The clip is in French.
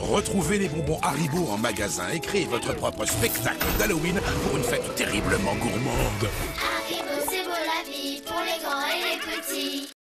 Retrouvez les bonbons Haribo en magasin et créez votre propre spectacle d'Halloween pour une fête terriblement gourmande. Haribo, c'est beau la vie pour les grands et les petits.